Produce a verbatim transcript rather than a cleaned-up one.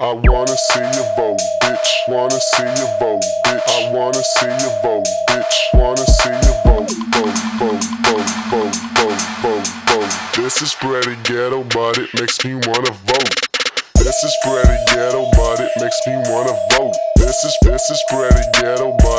I wanna see your Vogue, bitch. Wanna see your Vogue, bitch. I wanna see your Vogue, bitch. Wanna see your Vogue, Vogue, Vogue, Vogue, Vogue, Vogue, Vogue, Vogue. This is pretty ghetto, but it makes me wanna vote. This is pretty ghetto, but it makes me wanna vote. This is this is pretty ghetto, but